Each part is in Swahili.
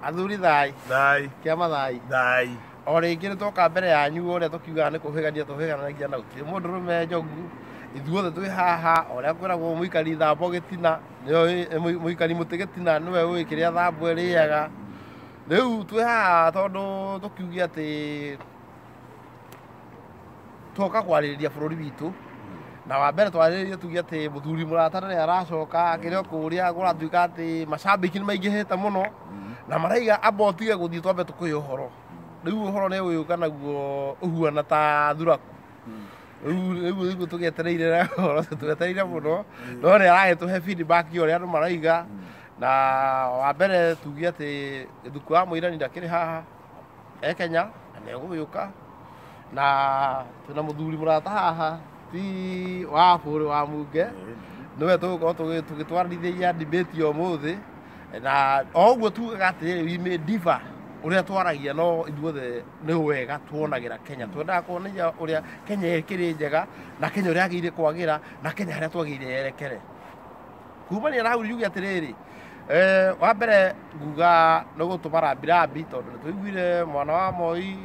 Athuri thai. Thai. Kiama thai. Thai. O rĩngĩ nĩ twoka mbere yanyu ũrĩa tũkiugaga nĩ kũhĩgania tũhĩganagia na gũtirĩ mũndũ ũrũme njogu ithuothe twĩ haha ũrĩa kwĩragwo mũikari thambo gĩtina mũikari mũtĩ gĩtina nĩwe ũĩ kĩrĩa thambo ĩrĩaga rĩu twĩ haha tondũ tũkiuge atĩ twoka kwarĩrĩria bũrũri witũ na wa mbere twarĩrĩrie tuge atĩ mũthuri mũrata nĩ aracoka kĩrĩa kũrĩa gũratuĩka atĩ macambĩki nĩ maingĩhĩte mũno na maraiga amba ũtige gũthiĩ twambe tũkũhe ũhoro rĩu ũhoro nĩ ũyũka naguo ũhuana ta thuraku rĩu tũgĩetereire ũhoro twetereire mũno no nĩ aragĩtũhe feedback ũrĩa andũ maraiga na wa mbere tuge atĩ Gĩthuku wa Mũirani ndakĩrĩ haha Kenya na nĩ egũgĩũka na twĩna mũthuri mũrata haha ti wa bũrũri wa Munge nĩwe tũgũkorwo tũgĩtwarithĩria debate ũmũthĩ na o ũguo tugaga atĩrĩrĩ we may differ ũrĩa twaragia no ithuothe nĩ wega tuonagĩra Kenya twendaga kuonania ũrĩa Kenya ĩkĩrĩ njega na Kenya ũrĩa yagĩrĩire kwagĩra na Kenya harĩa twagĩrĩire yerekere kumania na hau yuge atĩrĩrĩ wa mbere nguga nĩ gũtũma rambirambi tondũ nĩ tũiguire mwana wa Moi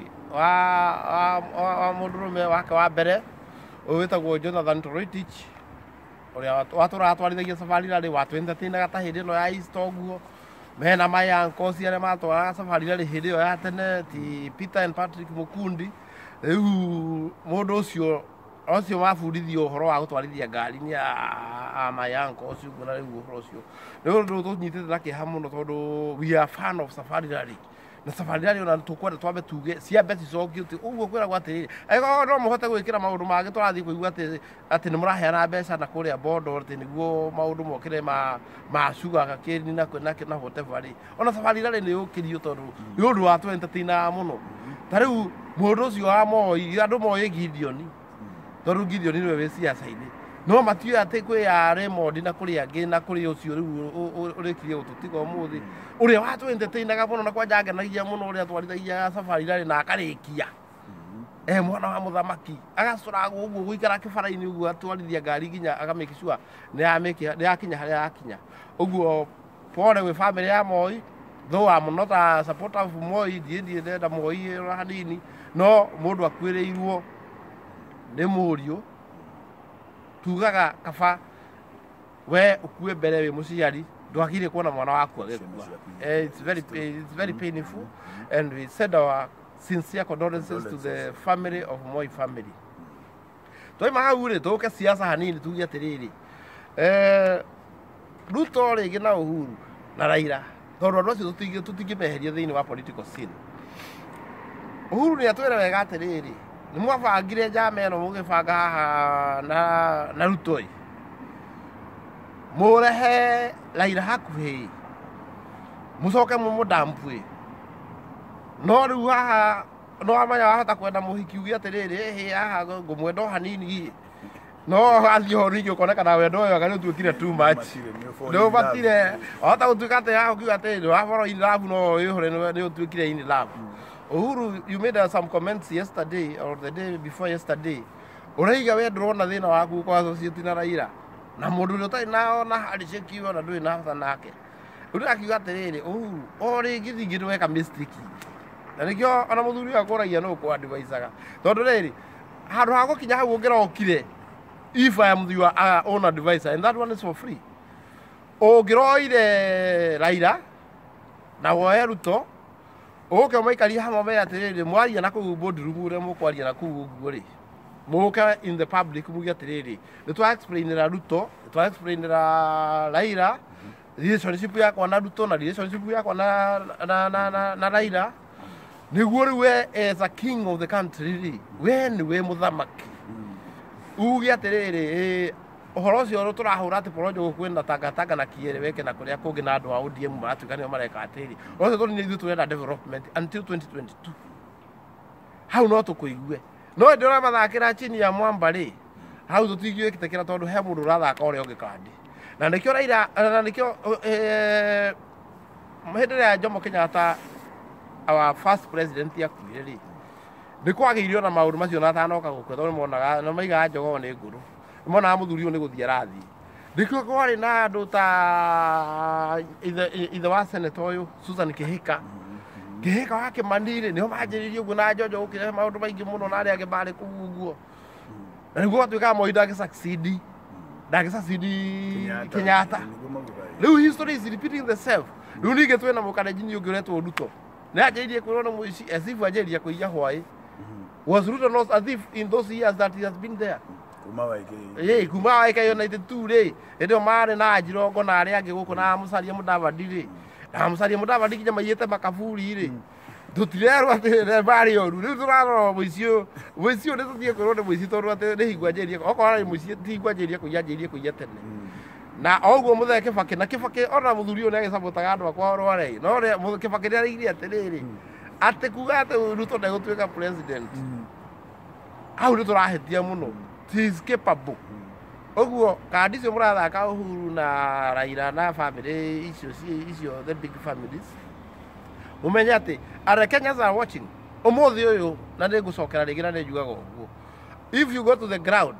wa mũndũrũme wake wa mbere ũyũ wĩtagwo Jonathan Toroitich ũrĩa watũratwarithagia Safari Rally watwentatĩnaga ta hĩndĩ ĩno ya Easter ũguo mena mayanko arĩa matwaraga Safari Rally hĩndĩ ĩyo ya tene ti Peter and Patrick Mukundi rĩu mũndũ ũcio mabundithio ũhoro wa gũtwarithia ngari nĩ a mayanko ũcio ũguo na rĩu ũhoro ũcio nĩ ũndũ tũnyitĩte na kĩeha mũno tondũ we are fan of Safari Rally na Safari Rally ona tũkwenda twambe tuge ciambe cicokio atĩ ũguo kwĩragwo atĩrĩrĩ angĩkorwo no mũhote gwĩkĩra maũndũ mangĩ tũrathiĩ kũigua atĩ nĩ mũraheana mbeca na kũrĩa bondo atĩ nĩguo maũndũ mokĩre ma sugar kakĩni na whatever rĩ ona Safari Rally nĩ yũkĩrio tondũ nĩ ũndũ wa twentatĩinaga mũno ta rĩu mũndũ ũcio wa Moi andũ moĩ Gideon tondũ Gideon nĩwe wĩ siasa-inĩ no matiũĩ atĩ kwĩ ya Raymond na kũrĩ angĩ na kũrĩ ũcio rĩu ũrĩkirie gũtũtiga ũmũthĩ ũrĩa watwentatĩinaga mũno na kwanja ngenagia mũno ũrĩa twarithagia Safari Rally na akarĩkia mwana wa mũthamaki agacũragwo ũguo gũikara kĩbara-inĩ ũguo atwarithia ngari nginya agamake sure nĩ yakinya harĩa yakinya ũguo pole gwĩ family ya Moi though I'm not a supporter of Moi ndĩenda Moi ona hanini no mũndũ akuĩrĩirwo nĩ mũriũ tugaga kaba we ukue mbere wĩ mũciari ndwagire kuona mwana waku agĩkua it's very painful and we send our sincere condolences to the family of Moi family toima hau rĩ tũke siasa hanini tuge atĩrĩrĩ Ruto rĩngĩ na Uhuru na Raila tondũ andũ acio tũtingĩmeheria thĩinĩ wa political scene Uhuru nĩ atwĩra wega atĩrĩrĩ nĩ mwabangire njama ĩno mũgĩbanga haha na Ruto mũrehe Raila hakuhĩ mũcoke mũmũdampue no rĩu haha no amanya wahota kwenda mũhiki uge atĩrĩrĩ haha ngũmwenda hanini no athiĩ ho ningĩ ũkonekana wendo ũyũ aga nĩũtuĩkire too much ndũbatire wahota gũtuĩka atĩ haha ũkiuga atĩ waborwo in love no wĩhũre nĩũtuĩkire in love Uhuru, you made some comments yesterday or the day before yesterday. Ũraiga we ndũrona thĩna waku kwa associate na Raila. Na mũndũ ũrĩa ũtarĩ nao na handshake ona ndũrĩ na bata nake. Rĩu akiuga atĩrĩrĩ, Uhuru, o rĩngĩ thingĩ nĩweka mistake. Na nĩkĩo ona mũthuri akũragia no kũ-advice-aga. Tondũ rĩrĩ, handũ ha gũkinya hau ũngĩrokire if I am your own advisor and that one is for free. Ũngĩroire Raila na woe Ruto ũke ũmaikaria hamwe me atĩrĩrĩ mwaria na kũu boardroom ũrĩa mũkwaria na kũu ũguo rĩ mũke in the public muge atĩrĩrĩ nĩ twa explainĩra Ruto nĩ twa explainĩra Raila relationship yakwa na Ruto na relationship yakwa na Raila nĩguo rĩu we as a king of the country rĩ we nĩwe mũthamaki uge atĩrĩrĩ ũhoro ũcio tũrahũra atĩ porojo kwenda Tangatanga na Kiere weke na kũrĩa kũngĩ na andũ a ODM maratuĩka nĩo mareka atĩrĩ ũcio tũrĩ ithuĩ tũrenda development until 2022 hau no tũkũigue no ndĩrona mathakĩra chini ya mwamba rĩ hau tũtingĩgĩtĩkĩra tondũ he mũndũ ũrathaka ũrĩa ũngĩ kandi na nĩkĩo Raila na nĩkĩo hĩndĩ ĩrĩa Jomo Kenyatta our first president akuire rĩ nĩ kwagĩirio na maũndũ macio na atanoka gũkua tondũ monaga na maigaga njogoo nĩ ngũrũ monaga mũthuri ũyũ nĩ gũthiĩ arathiĩ Ndikio kwari na andu ta ithe wa senator uyu Susan Kihika Kihika wa Kimani niho manjiririe uguo na Njonjo gukirehe maundu maingi muno na aria angi mari kuu uguo na niguo atuika Moi ndagisucceed Kenyatta riu history is repeating itself riu ningi twina Mukalenjin ungi uretwo Ruto na anjiririe kwirwo na muici esifu anjiririe kuiya hwai was Ruto not a thief in those years that he has been there kuma waike United 2 ri ndio mari na Njirongo na aria angi guku na Musalia Mudavadi ri na Musalia Mudavadi kinya maiyete makaburi ri tutirerwo ati bari oru riu turarora muicio ni tuthie kwirwo ni muici tondu ati ni hingwa njirie okorwo ni muici ti hingwa njirie kuiya tene na oguo Muthee Kibaki na Kibaki ona muthuri uyu ni agicabotaga andu akwa rware no ri Kibaki ni arigire atiriri ati kuga ati Ruto ndegutwika president au ni turahetia muno he is capable oguo kandi cio murathaka Uhuru na Raila na family icio the big families umenye ati are Kenyans are watching umuthi uyu na ndigucokera ringi na njugaga uguo if you go to the ground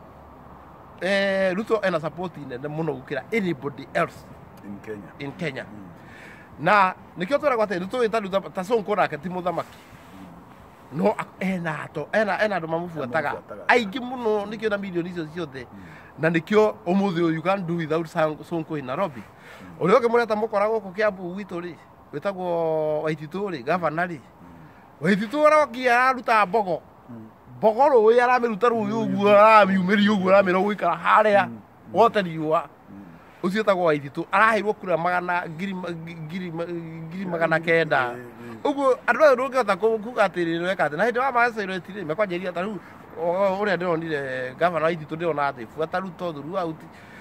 Ruto ena support nene muno gukira anybody else in Kenya na nikio twiragwo ati Ruto itaruta ta Sonko nake ti muthamaki no ena andu mamubuataga aingi muno nikio na milioni icio ciothe na nikio umuthi uyu can do without Sonko in Nairobi urio kimureta mukora guku Kiambu witu ri witagwo Waititu ri governor ri Waititu arokia aruta mbogo ru aramiruta ruyu uguo aramiumiri uguo aramira guikara haria wote riua ucio tagwo Waititu araheirwo kura magana kenda uguo andu ayo ndungihota kuga atiri weka ati na hindi wa maceirwo etiri mekwanjiria ta riu uria ndironire governor Waititu ndirona ati buata Ruto through out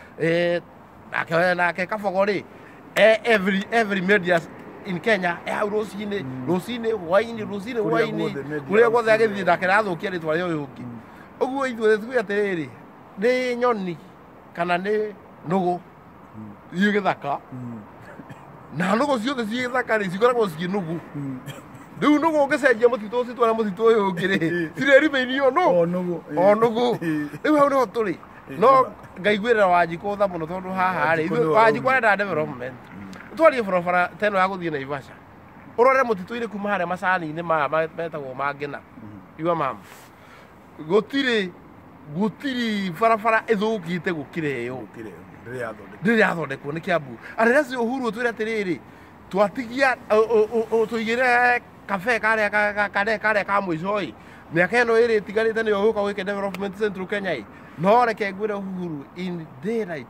nake Kabogo ri every media in Kenya rucini hwaini kuria guothe agithii nake rathukia ritwa rio yuki uguo ithuĩ tuge atiriri ni nyoni kana ni nugu ii githaka na nugu ciothe ci githaka ri cikoragwo ci nugu riu nugu ungicenjia mutitu ucio twara mutitu uyu ungi ri cirerimeini o nugu riu hau niho turi no ngaiguirira Wanjiku tha muno tondu haha ri Wanjiku arenda development twarie barabara teno ya guthie Naivasha urore mutitu-ini kuma haria macani-ini metagwo mangina igua mama gutiri barabara ithukite gukire yo ndiri athondekwo ni Kiambu areresi Uhuru twire atiriri twatigia tuigire kafe karia ka mwico miaka ino iri tigarite niyo guka gwike development Central Kenya no reke ngwire Uhuru in daylight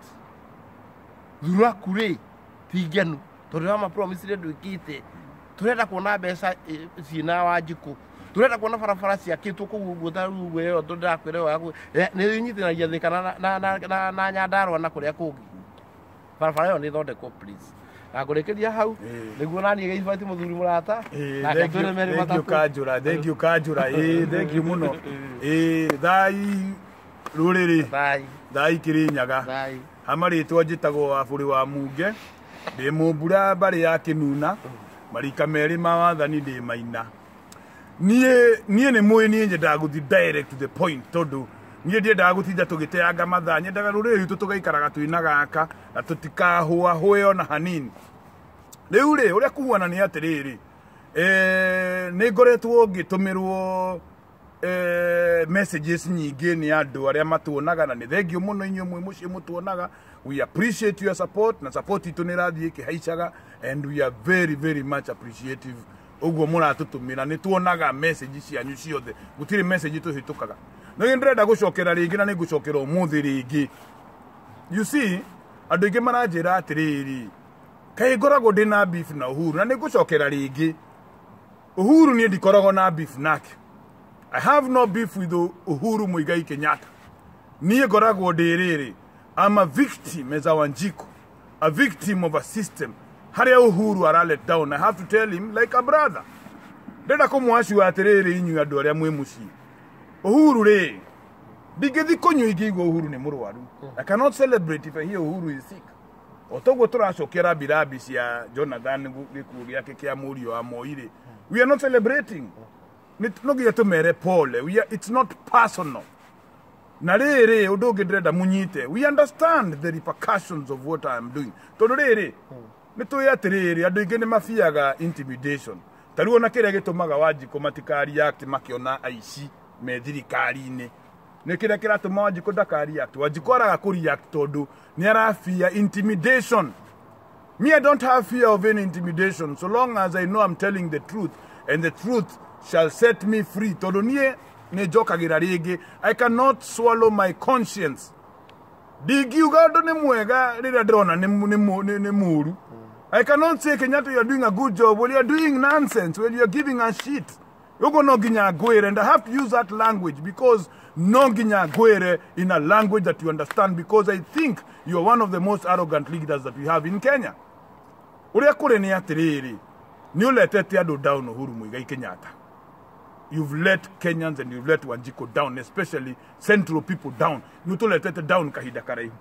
thurakure tigenu tondu wa mapromise ndwikite turenda kuona mbeca ciina Wanjiku turenda kuona barabara ciakitwo kuu guota rugu iyo ndirakwire waku ni nyitinagia thikana na Nyandarua na kuria kungi barabara iyo ni thondekwo please na ngurikiria hau niguo nani geibati muthuri murata na katwire meri matatu thank you Kanjura thank you muno thai ruriri thai Kirinyaga amaritwo njitagwo Aburi wa Munge ndi mumbura bari ya Kinuna marika meri ma wathani ndi Maina nie ni mwe nie njenda guthi direct to the point tondu nie ndiendaga gutinda tugiteanga mathaa nyendaga ruriri rutu tugaikaraga twina gaka na tutikahua hwe ona hanini riu ri uria kuhuana ni atiriri ni ngoretwo ngitumirwo messages nyingi ni andu aria matuonaga na ni thengio muno inyuĩ mwe muciĩ mutuonaga we appreciate your support na support itu ni rathie kihaicaga and we are very much appreciative uguo muratutumira ni tuonaga message cianyu ciothe gutiri message tuhitukaga no ndrenda gucokera ringi na ni gucokera umuthi ringi you see andu ingi maranjira atiriri kai ngoragwo ndina beef na Uhuru na ni gucokera ringi Uhuru ni ndikoragwo na beef nake I have no beef with Uhuru Muigai Kenyatta niĩ ngoragwo ndiriri I'm a victim as a Wanjiku, a victim of a system. Haria Uhuru ara let down. I have to tell him like a brother. Ndenda kumwashu atiriri inyu andu aria mwe muci. Uhuru ri. Ndigethi konyu igigo Uhuru ni murwaru. I cannot celebrate if I hear Uhuru is sick. Otogwo turacokera birabi cia Jonathan gikuo giake kia murio wa Moire. We are not celebrating. No giya tumere pole. It's not personal. na rere udoge dreda munyite. We understand the repercussions of what I am doing. Todo rere nito ya terere andu ingi ni mafiaga intimidation. Taruo na kire gitumaga Wanjiku matikari act makiona aici me thirikari-ini. Ni kire kiratuma Wanjiku ndakari act. Wanjiku araga kuri act tondu ni arafia intimidation. Me, I don't have fear of any intimidation so long as I know I'm telling the truth and the truth shall set me free. Tondu nie ne jokagira ringi. I cannot swallow my conscience. Digiuga ndo ni mwega rira ndrona ni muru. I cannot say Kenyatta you are doing a good job when you are doing nonsense, when you are giving a shit. You're going to ginya gwere, and I have to use that language because no ginya gwere in a language that you understand, because I think you are one of the most arrogant leaders that we have in Kenya. Uria kure ni atiriri, ni uletete andu down Uhuru Muigai Kenyatta. You've let Kenyans and you've let Wanjiku down, especially central people down. Ni utuletete down kahida karaihu.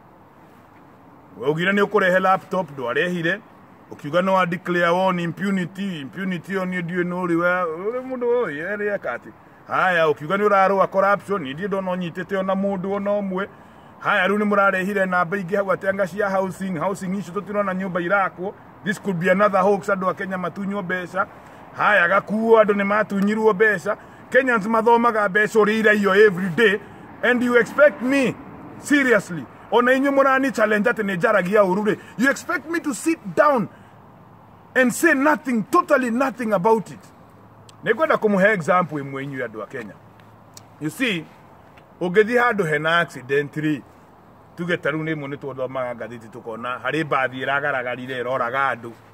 Ugire ni ukurehe laptop, ndwarehire. Ukiuga no declare on impunity on you do no uri mundu oyi ere kati haya ukiuga ni uraro corruption ndi ndo nyitete ona mundu ona omwe haya riu ni murarehire namba ingi hau atenga cia housing icio tutirona nyumba irakwo. This could be another hoax andu a Kenya matunywo mbeca haya gakuo andu ni matunyirwo mbeca. Kenyans mathomaga mbeca urira iyo every day and you expect me seriously ona inyu murani challenge ati ni jaragia urure. You expect me to sit down and say nothing, totally nothing about it? Nekwenda kumuhe example imwe inyu andu a Kenya. You see, ugethi handu hena accidentally tugetaru ni mune twothomaga ngathiti tukona hari bathi iragaragarire iroraga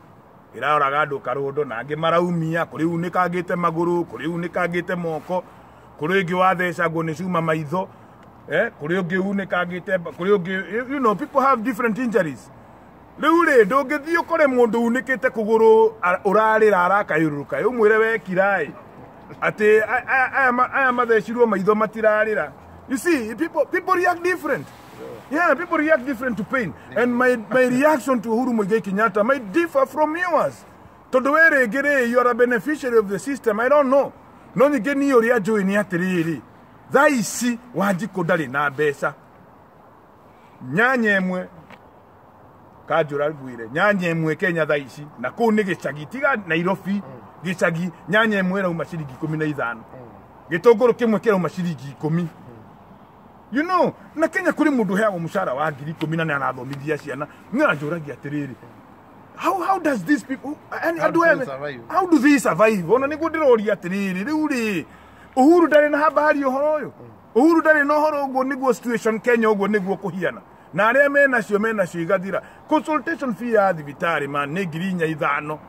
andu karundo na angi maraumia kuri unikagite maguru kuri unikagite moko kuri ingi wathecagwo ni cuma maitho kuri ungi unikagite kuri ungi, you know, people have different injuries. Riu ndungithi ukore mundu unikite kuguru urarira arakayuruka umwire we kirai ati aya mathecirwo maitho matirarira. You see, people react different. Yeah, people react different to pain. And my reaction to Uhuru Muigai Kenyatta might differ from yours. Tondu we gere, you are a beneficiary of the system. I don't know. No ni geni ori ajo ni atiriri. Tha ici Wanjiku ndari na mbeca. Nyanya imwe Kajura Gwire nyanya imwe Kenya tha ici na kuu ni gicagi tiga Nairobi gicagi nyanya imwe rauma ciringi 15 gitunguru kimwe kirauma ciringi 10. You know, na Kenya kuri mundu heagwo mushara wa 10,000 na anathomithia ciana nganjuragia atiriri. How does these people and how do they survive? Ona nigu ndiroria atiriri riu ri Uhuru ndari na habari uhoro uyu. Uhuru ndari no horo uguo niguo situation Kenya uguo niguo kuhiana. Na aria menacio igathira. Consultation fee ya thibitari man ni 5,000.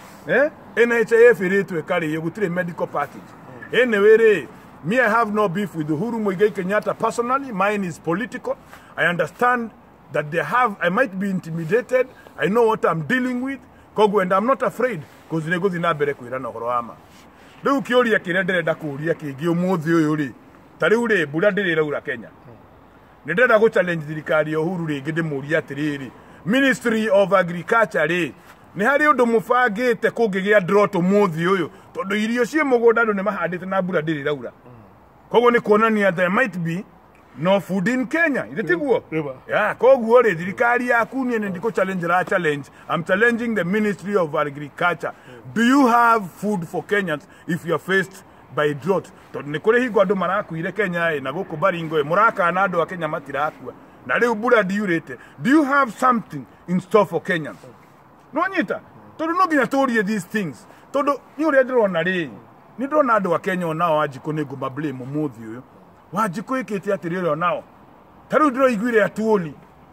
NHIF iritwe kari gutire medical package. Anyway, me, I have no beef with Uhuru Muigai Kenyatta personally. Mine is political. I understand that I might be intimidated. I know what I'm dealing with. Kogu, and I'm not afraid. Because nego zinabere kuirana horoama. Riu kioria kire ndirenda kuria kingi umuthi uyu ri. Tariu ri bura ndirira ura Kenya. Ndirenda go challenge thirikari ya Uhuru ringi ndimuria atiriri. Ministry of Agriculture ri. Ni hari undu mufangite kungigia drought umuthi uyu. Tondu irio cie mugunda andu ni mahandite na bura ndirira ura. Kogo ni kuonania there might be no food in Kenya. Itiguo? Yeah, kogo ri thirikari yaku ni ndiko challenge. I'm challenging the Ministry of Agriculture. Do you have food for Kenyans if you are faced by drought? Tondu ni kuri hingo andu marakuire Kenya na guku Baringo muraka na andu a Kenya matirakua. Na riu bura diurite. Do you have something in store for Kenyans? No nyita. Tondu no ginya turie these things. Tondu ni uri ndirona ri. Ni ndona andu a Kenya onao Wanjiku ni nguma blame umuthi uyu. Wanjiku ikite atiriri onao. Taru ndiro igwire atuoli.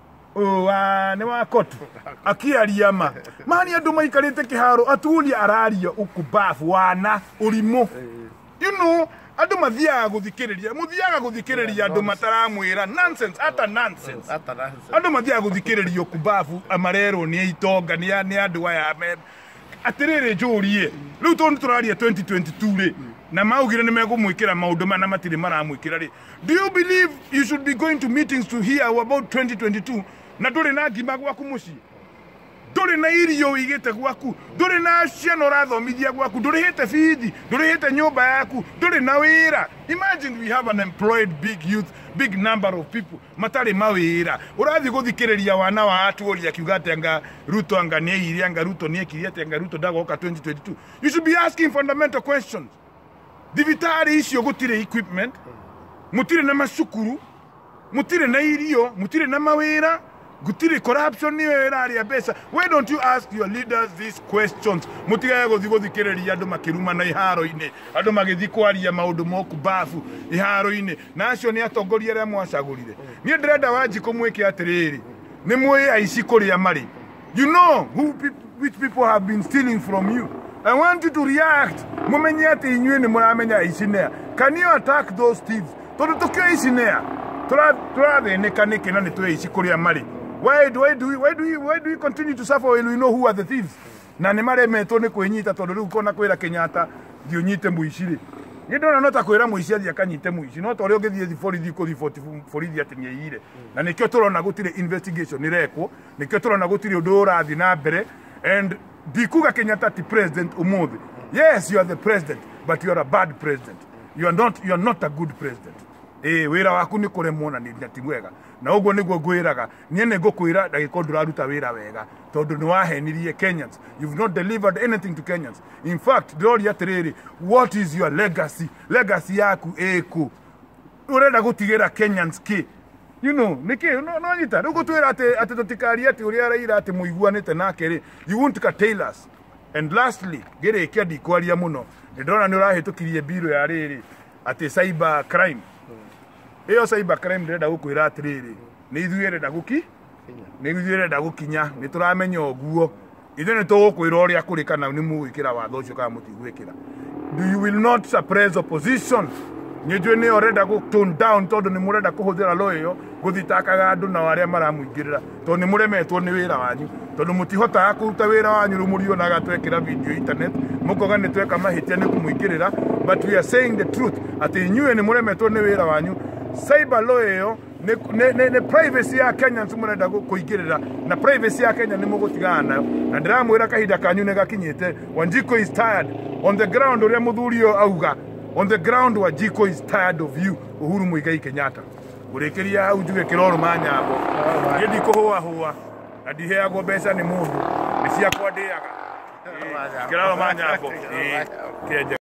Ni wa kotu. Akiaria ma. Mani andu maikarite kiharo atuoli araria ukubafu wana urimo. You know, andu mathiaga guthikiriria andu mataramwira nonsense ata nonsense. Andu mathiaga guthikiriria ukubafu amarero ni itonga ni andu aya atiriri njurie riu tondu turaria 2022 ri na maugire ni megumwikira maundu mana matiri maramwikira ri. Do you believe you should be going to meetings to hear about 2022 na nduri na ngima gwaku muci? nduri na irio wigite gwaku nduri na ciana urathomithia gwaku nduri hite feed nduri hite nyumba yaku nduri na wira. Imagine we have an employed big youth, big number of people matari mawira. Urathi guthikiriria wana wa atuoria kiuga anga Ruto anga ni anga Ruto ni ekiria anga Ruto ndagoka 2022. You should be asking fundamental questions. Divitari icio gutire equipment, mutire na masukuru, mutire na irio, mutire na mawira, gutire corruption ni wera pesa. Why don't you ask your leaders these questions? Mutiga guthikiriria andu makiruma na iharo-ine, andu magithi kwaria maundu moku bafu iharo-ine. Na acio ni atongoria aria mwacagurire. Ni ndirenda Wanjiku mwike atiriri, ni mwe aici kuria mari. You know which people have been stealing from you. I want you to react. Mumenye ati inywe ni muramenya aici nea. Can you attack those thieves? Tondu tukio aici nea. Turatheneka niki na ni twe aici kuria mari. Why do we continue to suffer when we know who are the thieves? Na ni maremetwo ni kwinyita tondu riu kona kwira Kenyatta thi unyite muiciri. Ni ndona no ta kwira muici athi akanyite muici no tori ugithie borithi kuthi borithi ati ni yire. Na nikio turona gutire investigation ni rekwo, nikio turona gutire undu urathi na mbere. And Dikuga Kenyatta ti president umuthi. Yes, you are the president, but you are a bad president. You are not a good president. Wira waku ni kuremwo na ni timwega. Na uguo niguo ngwiraga, nie ne ngukwira ndagiko nduraruta wira wega tondu ni wahenirie Kenyans. You've not delivered anything to Kenyans. In fact, ndori atiriri, what is your legacy? Legacy yaku eku. Urenda gutigira Kenyans ki? You know, niki no nyita rugo twira ati tutikari ati uri araira ati muiguanite nake ri. You won't curtail us. And lastly, gere kia dikwaria muno. Ndona ni urahitukirie biro ya riri ati cyber crime. Iyo cyber crime ndirenda gukwira atiriri. Ni ithuire ndaguki? Ni ithuire ndagukinya. Ni turamenya oguo. Ithe ni tugukwira uria kurikana ni muwikira watho ucio ka mutigwikira. You will not suppress opposition. Nyejwe ni orenda go tone down tondu ni murenda kuhuthira loyo guthitakaga andu na aria maramuingirira tondu ni muremetwo ni wira wanyu tondu mutihota kuruta wira wanyu rumurio na gatwekira video internet mukoga ni tweka mahitia ni kumuingirira. But we are saying the truth ati nyue ni muremetwo ni wira wanyu. Cyber loyo ne privacy ya Kenyans murenda kuingirira na privacy ya Kenya ni mugutigana nayo na ndiramwira kahinda kanyu ne gakinyite. Wanjiku is tired on the ground uria muthurio auga. On the ground, Wanjiku is tired of you, Uhuru Muigai Kenyatta. Urekeria hau njuge kiroro manyambo. Gedi kuhua hua. Adiheagwo mbeca ni mundu. Ni cia kwandiaga. Kiroro manyambo. Kenja.